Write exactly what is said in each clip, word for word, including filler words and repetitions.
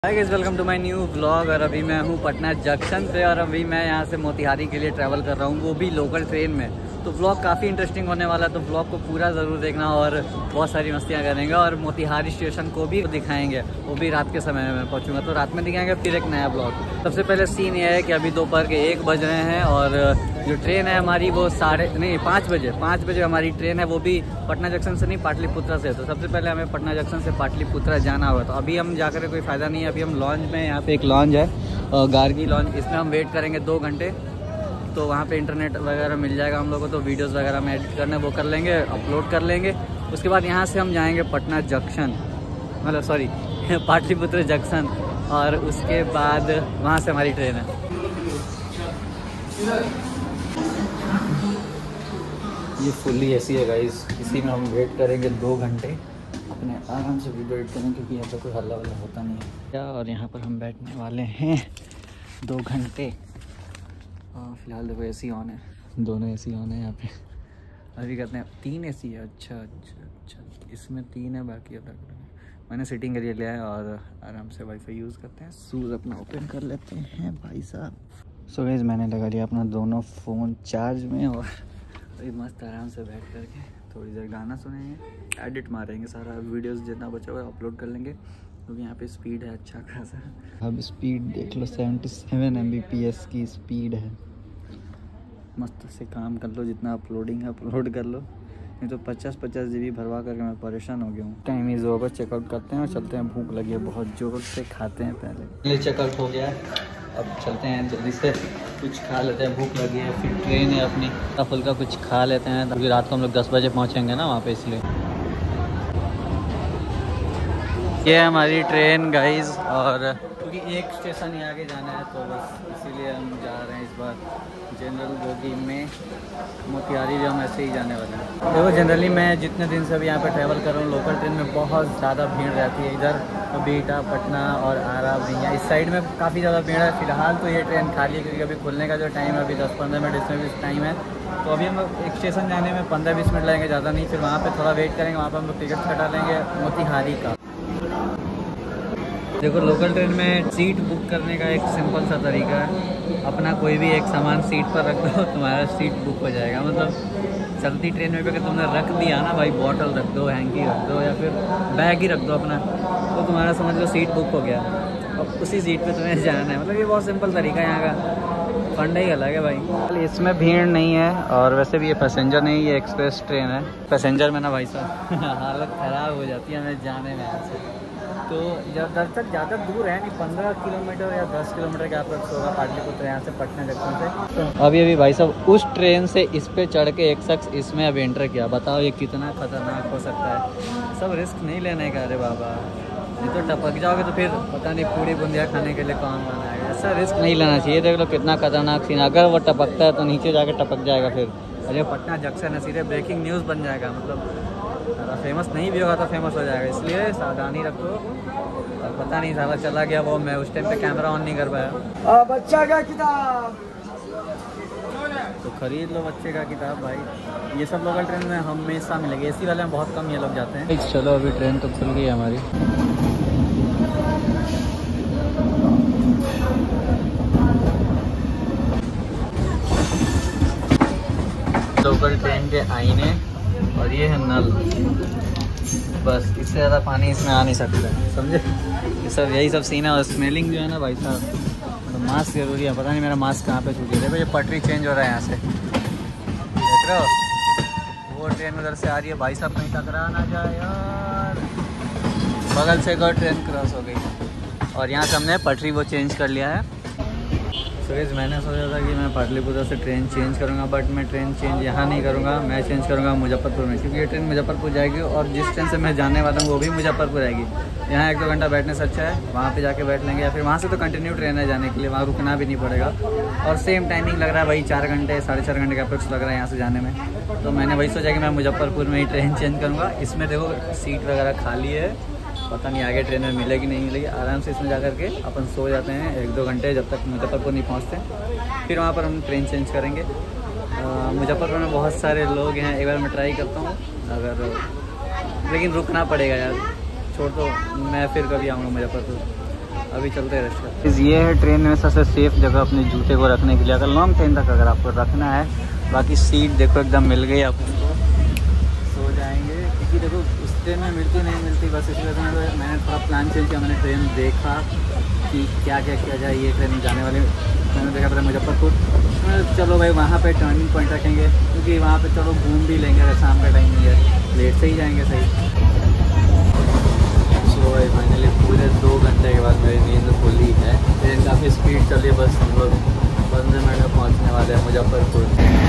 Hi guys, welcome to my new vlog. और अभी मैं हूँ पटना जंक्शन पे और अभी मैं यहाँ से मोतिहारी के लिए ट्रैवल कर रहा हूँ, वो भी लोकल ट्रेन में। तो व्लॉग काफ़ी इंटरेस्टिंग होने वाला है, तो व्लॉग को पूरा ज़रूर देखना और बहुत सारी मस्तियाँ करेंगे और मोतिहारी स्टेशन को भी दिखाएंगे, वो भी रात के समय में मैं पहुँचूँगा तो रात में दिखाएंगे फिर एक नया व्लॉग। सबसे पहले सीन ये है कि अभी दोपहर के एक बज रहे हैं और जो ट्रेन है हमारी वो साढ़े नहीं पाँच बजे पाँच बजे हमारी ट्रेन है, वो भी पटना जंक्शन से नहीं पाटलिपुत्रा से। तो सबसे पहले हमें पटना जंक्शन से पाटलिपुत्रा जाना होगा, तो अभी हम जाकर कोई फ़ायदा नहीं है। अभी हम लॉन्च में, यहाँ पे एक लॉन्च है गार्गी लॉन्च, इसमें हम वेट करेंगे दो घंटे। तो वहाँ पे इंटरनेट वगैरह मिल जाएगा हम लोगों को, तो वीडियोस वगैरह में एडिट करना वो कर लेंगे, अपलोड कर लेंगे। उसके बाद यहाँ से हम जाएंगे पटना जंक्शन, मतलब सॉरी पाटलिपुत्र जंक्शन, और उसके बाद वहाँ से हमारी ट्रेन है। ये फुल्ली एसी है गाइस, इसी में हम वेट करेंगे दो घंटे, अपने आराम से वीडियो एडिट करेंगे क्योंकि यहाँ पर कोई हल्ला वल्ला होता नहीं है क्या। और यहाँ पर हम बैठने वाले हैं दो घंटे। फ़िलहाल देखो एसी ऑन है, दोनों एसी ऑन है यहाँ पे। अभी कहते हैं तीन एसी है, अच्छा अच्छा अच्छा, इसमें तीन है बाकी अलग अलग। मैंने सिटिंग एरिया लिया है और आराम से वाईफाई यूज़ करते हैं। शूज़ अपना ओपन कर लेते हैं भाई साहब। सो गाइस, मैंने लगा लिया अपना दोनों फ़ोन चार्ज में और अभी मस्त आराम से बैठ करके थोड़ी देर गाना सुनेंगे, एडिट मारेंगे, सारा वीडियोस जितना बचा हुआ अपलोड कर लेंगे क्योंकि यहाँ पे स्पीड है अच्छा खासा। अब स्पीड देख लो, seventy seven M B P S की स्पीड है। मस्त से काम कर लो, जितना अपलोडिंग है अपलोड कर लो, नहीं तो पचास पचास जी बी भरवा करके मैं परेशान हो गया हूँ। टाइम इज़ ओवर, चेकआउट करते हैं और चलते हैं। भूख लगी है बहुत जोर से, खाते हैं पहले। चेकआउट हो गया है, अब चलते हैं जल्दी से कुछ खा लेते हैं, भूख लगी है। फिर ट्रेन है अपनी, हल्का फुल्का कुछ खा लेते हैं क्योंकि रात को हम लोग दस बजे पहुँचेंगे ना वहाँ पे, इसलिए। ये है हमारी ट्रेन गाइस, और क्योंकि एक स्टेशन ही आगे जाना है तो बस इसीलिए हम जा रहे हैं इस बार जनरल बोगी में। मोतिहारी भी हम ऐसे ही जाने वाले हैं। देखो जनरली मैं जितने दिन से अभी यहाँ पे ट्रैवल कर रहा हूँ, लोकल ट्रेन में बहुत ज़्यादा भीड़ रहती है। इधर बीटा, पटना और आरा, भैया इस साइड में काफ़ी ज़्यादा भीड़ है। फिलहाल तो ये ट्रेन खाली है क्योंकि अभी खुलने का जो टाइम है अभी दस पंद्रह मिनट इसमें भी टाइम है। तो अभी हम लोग एक स्टेशन जाने में पंद्रह बीस मिनट लगेंगे, ज़्यादा नहीं। फिर वहाँ पर थोड़ा वेट करेंगे, वहाँ पर हम लोग टिकट कटा लेंगे मोतिहारी का। देखो लोकल ट्रेन में सीट बुक करने का एक सिंपल सा तरीका है, अपना कोई भी एक सामान सीट पर रख दो, तुम्हारा सीट बुक हो जाएगा। मतलब चलती ट्रेन में अगर तुमने रख दिया ना भाई, बॉटल रख दो, हैंकी रख दो या फिर बैग ही रख दो अपना, तो तुम्हारा समझ लो सीट बुक हो गया। अब उसी सीट पे तुम्हें जाना है। मतलब ये बहुत सिंपल तरीका है, यहाँ का फंडा ही अलग है भाई। इसमें भीड़ नहीं है और वैसे भी ये पैसेंजर नहीं, ये एक्सप्रेस ट्रेन है। पैसेंजर में ना भाई साहब हालत ख़राब हो जाती है हमें जाने में यहाँ से। तो जब तक ज़्यादा दूर है नहीं, पंद्रह किलोमीटर या दस किलोमीटर के आसपास होगा पाटलिपुत्र यहाँ से पटना जंक्शन से। तो अभी अभी भाई साहब उस ट्रेन से इस पे चढ़ के एक शख्स इसमें अभी एंटर किया। बताओ ये कितना खतरनाक हो सकता है। सब रिस्क नहीं लेने का, अरे बाबा नहीं तो टपक जाओगे तो फिर पता नहीं पूरी बूंदिया खाने के लिए कौन बनाएगा। ऐसा रिस्क नहीं लेना चाहिए। देख लो कितना खतरनाक सीन, अगर वो टपकता है तो नीचे जाके टपक जाएगा। फिर अरे पटना जंक्शन है, सीधे ब्रेकिंग न्यूज़ बन जाएगा। मतलब फेमस नहीं भी होगा तो फेमस हो जाएगा, इसलिए सावधानी रखो। और पता नहीं साला चला गया वो, मैं उस टाइम पे कैमरा ऑन नहीं कर पाया। बच्चा का किताब तो खरीद लो बच्चे का किताब भाई। ये सब लोकल ट्रेन में हमेशा मिलेगी, एसी वाले में बहुत कम ये लोग जाते हैं। चलो अभी ट्रेन तो खुल गई हमारी। लोकल ट्रेन के आईने और ये है नल, बस इससे ज़्यादा पानी इसमें आ नहीं सकता है, समझे। ये सब यही सब सीन है। और स्मेलिंग जो है ना भाई साहब, तो मास्क जरूरी है। पता नहीं मेरा मास्क कहाँ पे छूट गया। देखो ये पटरी चेंज हो रहा है यहाँ से, देख रहे हो। वो ट्रेन उधर से आ रही है भाई साहब, कहीं टकरा ना जाए यार। बगल से एक और ट्रेन क्रॉस हो गई और यहाँ से हमने पटरी वो चेंज कर लिया है। तो इस मैंने सोचा था कि मैं पाटलिपुत्र से ट्रेन चेंज करूँगा, बट मैं ट्रेन चेंज यहाँ नहीं करूँगा, मैं चेंज करूँगा मुजफ्फरपुर में, क्योंकि ये ट्रेन मुजफ्फरपुर जाएगी और जिस ट्रेन से मैं जाने वाला हूँ वो भी मुजफ्फरपुर आएगी। यहाँ एक दो घंटा बैठने से अच्छा है वहाँ पे जाके बैठ लेंगे, या फिर वहाँ से तो कंटिन्यू ट्रेन है जाने के लिए, वहाँ रुकना भी नहीं पड़ेगा। और सेम टाइमिंग लग रहा है भाई, चार घंटे साढ़े चार घंटे का अप्रोक्स लग रहा है यहाँ से जाने में। तो मैंने वही सोचा कि मैं मुजफ्फरपुर में ही ट्रेन चेंज करूँगा। इसमें देखो सीट वगैरह खाली है, पता नहीं आगे ट्रेन में मिलेगी नहीं मिलेगी। आराम से इसमें जा कर के अपन सो जाते हैं एक दो घंटे, जब तक मुजफ्फरपुर नहीं पहुँचते। फिर वहाँ पर हम ट्रेन चेंज करेंगे। मुजफ्फरपुर में बहुत सारे लोग हैं, एक बार मैं ट्राई करता हूँ अगर, लेकिन रुकना पड़ेगा यार, छोड़ दो, मैं फिर कभी आऊँगा मुजफ्फरपुर। अभी चलते हैं रेस्टोरेंट। ये है ट्रेन में सबसे सेफ जगह अपने जूते को रखने के लिए, अगर लॉन्ग ट्रेन तक अगर आपको रखना है। बाकी सीट देखो एकदम मिल गई आपको, सो जाएंगे क्योंकि देखो उस ट्रेन में मिलती नहीं मिलती, बस इसी वजह से मैंने थोड़ा प्लान चेंज किया। मैंने ट्रेन देखा कि क्या क्या किया जाए, ये ट्रेन जाने वाली मैंने देखा था मुजफ्फरपुर। चलो भाई वहाँ पे टर्निंग पॉइंट रखेंगे, क्योंकि वहाँ पे चलो घूम भी लेंगे, अगर शाम का टाइम नहीं है, लेट से ही जाएंगे सही। सो भाई फाइनली पूरे दो घंटे के बाद मेरी नींद खुली है। ट्रेन काफ़ी स्पीड चली है, बस हम लोग पंद्रह मिनट में पहुँचने वाले हैं मुजफ्फरपुर।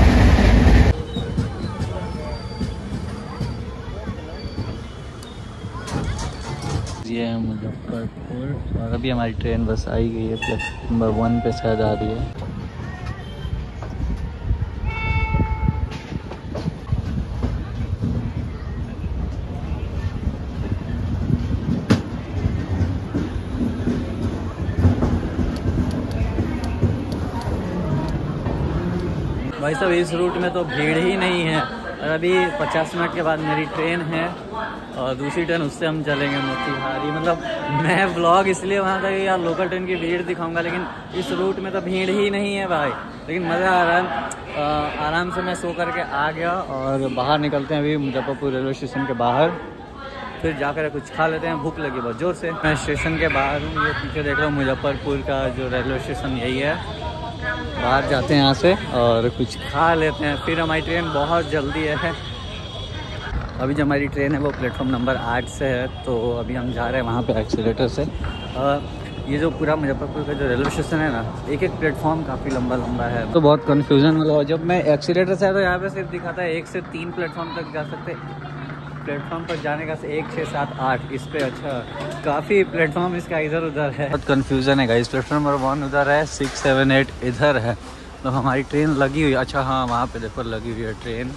ये है मुजफ्फरपुर और अभी हमारी ट्रेन बस आई गई है, प्लेटफॉर्म नंबर वन पे शायद आ रही है। भाई साहब इस रूट में तो भीड़ ही नहीं है, और अभी पचास मिनट के बाद मेरी ट्रेन है और दूसरी ट्रेन उससे हम चलेंगे मोतीहारी। मतलब मैं व्लॉग इसलिए वहाँ था कि यार लोकल ट्रेन की भीड़ दिखाऊंगा, लेकिन इस रूट में तो भीड़ ही नहीं है भाई। लेकिन मज़ा आ रहा है, आराम से मैं सो करके आ गया और बाहर निकलते हैं अभी मुजफ्फरपुर रेलवे स्टेशन के बाहर, फिर जाकर कुछ खा लेते हैं, भूख लगी बहुत ज़ोर से। मैं स्टेशन के बाहर हूँ, ये पीछे देख रहा हूँ मुजफ्फरपुर का जो रेलवे स्टेशन यही है। बाहर जाते हैं यहाँ से और कुछ खा लेते हैं, फिर हमारी ट्रेन बहुत जल्दी है। अभी जो हमारी ट्रेन है वो प्लेटफॉर्म नंबर आठ से है, तो अभी हम जा रहे हैं वहाँ पे एक्सीलेटर से। आ, ये जो पूरा मुजफ्फरपुर का जो रेलवे स्टेशन है ना, एक एक प्लेटफॉर्म काफ़ी लंबा लंबा है, तो बहुत कन्फ्यूजन हुआ। जब मैं एक्सीलेटर से आया तो यहाँ पे सिर्फ दिखाता है एक से तीन प्लेटफॉर्म तक जा सकते, प्लेटफॉर्म पर जाने का एक छः सात आठ इस पे। अच्छा काफ़ी प्लेटफॉर्म इसका इधर उधर है, बहुत कन्फ्यूज़न है गाइस। प्लेटफॉर्म नंबर वन उधर है, सिक्स सेवन एट इधर है, तो हमारी ट्रेन लगी हुई। अच्छा हाँ वहाँ पे देखो लगी हुई है ट्रेन।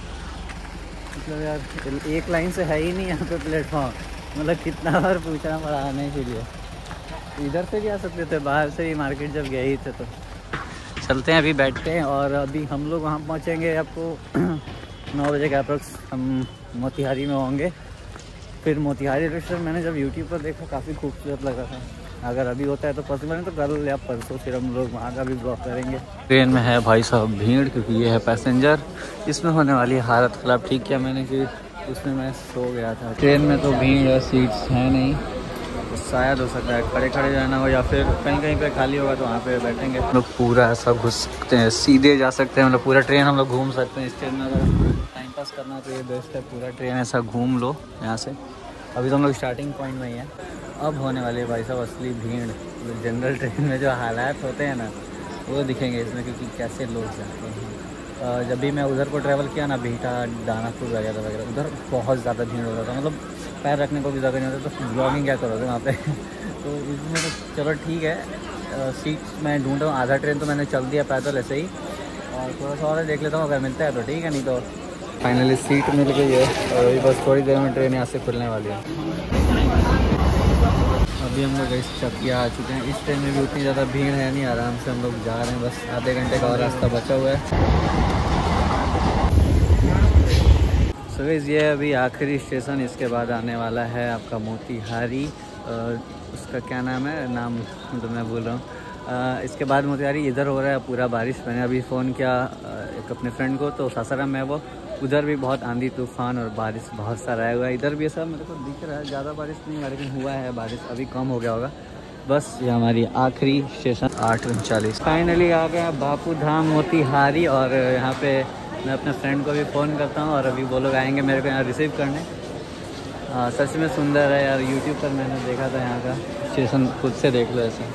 मतलब यार एक लाइन से है ही नहीं यहाँ पे प्लेटफॉर्म, मतलब कितना बार पूछना पड़ा आने के लिए। इधर से भी आ सकते थे, बाहर से ही मार्केट जब गए ही थे। तो चलते हैं अभी बैठते हैं, और अभी हम लोग वहाँ पहुँचेंगे आपको नौ बजे के अप्रॉक्स हम मोतीहारी में होंगे। फिर मोतीहारी रेस्टोरेंट मैंने जब यूट्यूब पर देखा काफ़ी खूबसूरत लगा था, अगर अभी होता है तो पॉसिबल है तो कल या परसों फिर हम लोग वहाँ का भी ब्लॉग करेंगे। ट्रेन में है भाई साहब भीड़, क्योंकि ये है पैसेंजर, इसमें होने वाली है हालत ख़राब। ठीक किया मैंने कि उसमें मैं सो गया था। ट्रेन में तो भीड़ है, सीट्स हैं नहीं, तो शायद हो सकता है खड़े खड़े जाना हो, या फिर कहीं कहीं पे खाली होगा तो वहाँ पे बैठेंगे। हम लोग पूरा ऐसा घुस सकते हैं, सीधे जा सकते हैं, मतलब पूरा ट्रेन हम लोग घूम सकते हैं। इस ट्रेन में अगर टाइम पास करना तो ये बेस्ट है, पूरा ट्रेन ऐसा घूम लो यहाँ से। अभी तो हम लोग स्टार्टिंग पॉइंट में ही है, अब होने वाली है भाई साहब असली भीड़। तो जनरल ट्रेन में जो हालात होते हैं ना वो दिखेंगे इसमें, क्योंकि कैसे लोग जाते हैं। जब भी मैं उधर को ट्रैवल किया ना, बीटा दानापुर वगैरह वगैरह, उधर बहुत ज़्यादा भीड़ होता था, मतलब पैर रखने को भी जगह नहीं होता, तो ब्लॉगिंग क्या करोगे वहाँ पे। तो इसमें तो चलो ठीक है, सीट मैं ढूंढ रहा हूँ। आधा ट्रेन तो मैंने चल दिया पैदल ऐसे ही, और थोड़ा सा और देख लेता हूँ, अगर मिलता है तो ठीक है, नहीं तो फाइनली सीट मिल गई है। और अभी बस थोड़ी देर में ट्रेन यहाँ से खुलने वाली है। अभी हम लोग इस चकिया आ चुके हैं। इस ट्रेन में भी उतनी ज़्यादा भीड़ है नहीं, आराम से हम लोग जा रहे हैं, बस आधे घंटे का और रास्ता बचा हुआ है। सो गाइस ये अभी आखिरी स्टेशन, इसके बाद आने वाला है आपका मोतीहारी। उसका क्या नाम है, नाम तो मैं भूल रहा हूँ। इसके बाद मोतीहारी इधर हो रहा है पूरा बारिश। मैंने अभी फ़ोन किया एक अपने फ्रेंड को, तो सासाराम में वो, उधर भी बहुत आंधी तूफान और बारिश बहुत सारा आया हुआ है। इधर भी सब मेरे को दिख रहा है, ज़्यादा बारिश नहीं हुआ, लेकिन हुआ है बारिश, अभी कम हो गया होगा। बस ये हमारी आखिरी स्टेशन आठ उनचालीस। फाइनली आ गया बापू धाम मोतीहारी, और यहाँ पे मैं अपने फ्रेंड को भी फ़ोन करता हूँ, और अभी वो लोग आएंगे मेरे को यहाँ रिसीव करने। आ, सच में सुंदर है यार, यूट्यूब पर मैंने देखा था यहाँ का स्टेशन, खुद से देख लो ऐसे।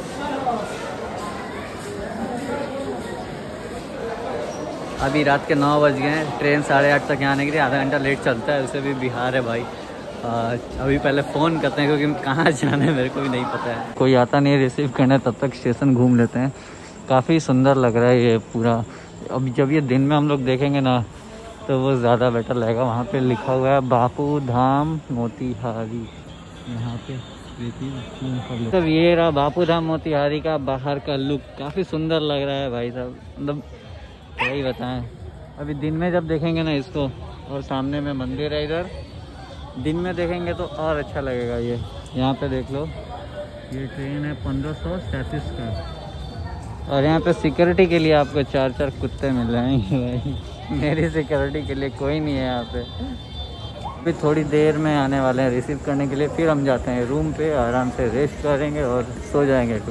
अभी रात के नौ बज गए हैं, ट्रेन साढ़े आठ तक यहाँ आने के लिए आधा घंटा लेट चलता है, उसे भी बिहार है भाई। आ, अभी पहले फ़ोन करते हैं, क्योंकि कहाँ जाना है मेरे को भी नहीं पता है, कोई आता नहीं रिसीव करने, तब तक स्टेशन घूम लेते हैं। काफ़ी सुंदर लग रहा है ये पूरा। अभी जब ये दिन में हम लोग देखेंगे ना तो वो ज़्यादा बेटर लगेगा। वहाँ पे लिखा हुआ है बापू धाम मोतीहारी, यहाँ पे देखिए। तब ये रहा बापू धाम मोतीहारी का बाहर का लुक, काफ़ी सुंदर लग रहा है भाई साहब, मतलब क्या ही बताएं। अभी दिन में जब देखेंगे ना इसको, और सामने में मंदिर है इधर, दिन में देखेंगे तो और अच्छा लगेगा। ये यहाँ पे देख लो, ये ट्रेन है पंद्रह सौ सैंतीस का। और यहाँ पे सिक्योरिटी के लिए आपको चार चार कुत्ते मिल जाएंगे भाई। मेरी सिक्योरिटी के लिए कोई नहीं है यहाँ पे। अभी थोड़ी देर में आने वाले हैं रिसीव करने के लिए, फिर हम जाते हैं रूम पे, आराम से रेस्ट करेंगे और सो जाएंगे।